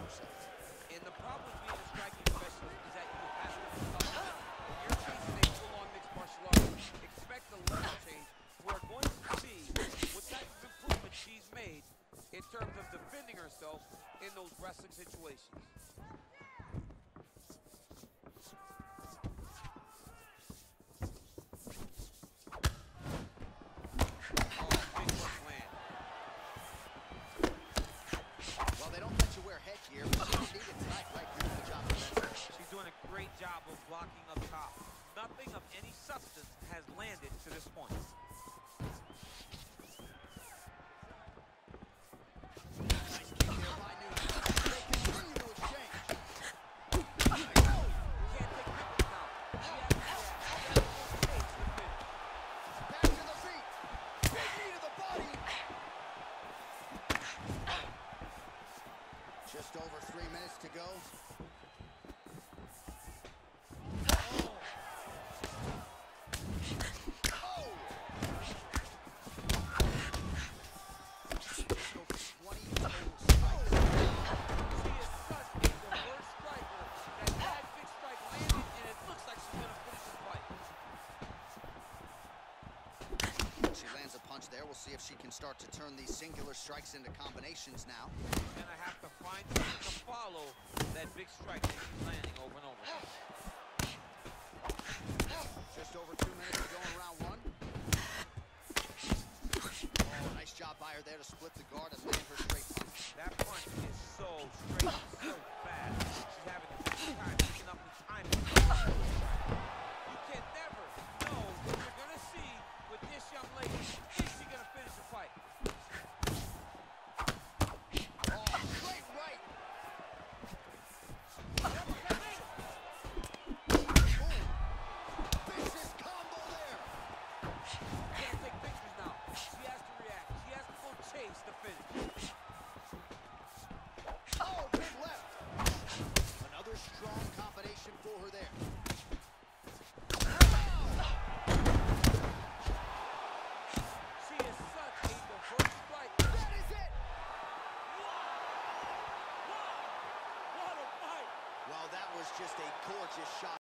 herself. And the problem with being a striking specialist is that you have to be tough. When you're facing a full-on mixed martial arts, expect a level change. We're going to see what type of improvement she's made in terms of defending herself in those wrestling situations. Well, they don't let you wear headgear, but she didn't need it tonight, right? Beautiful job defensively. She's doing a great job of blocking up top. Nothing of any substance has landed to this point. Nice kick there by Newman. They continue to exchange. Can't take pictures now. She has to chase the finish. Back to the feet. Big knee to the body. Just over 3 minutes to go. There, we'll see if she can start to turn these singular strikes into combinations now. She's gonna have to find something to follow that big strike that she's landing over and over. Just over 2 minutes to go in round one. Oh, nice job by her there to split the guard and land her straight punch. That punch is so straight, so fast. She's having a good time picking up the timing. You can never know what you're gonna see with this young lady. Is she gonna finish the fight? Oh, straight right. Vicious combo there. Can't take pictures now. She has to react. She has to go chase the finish. Oh, big left. Another strong combination for her there. She is such a diverse striker. That is it. What a fight! Well, that was just a gorgeous shot.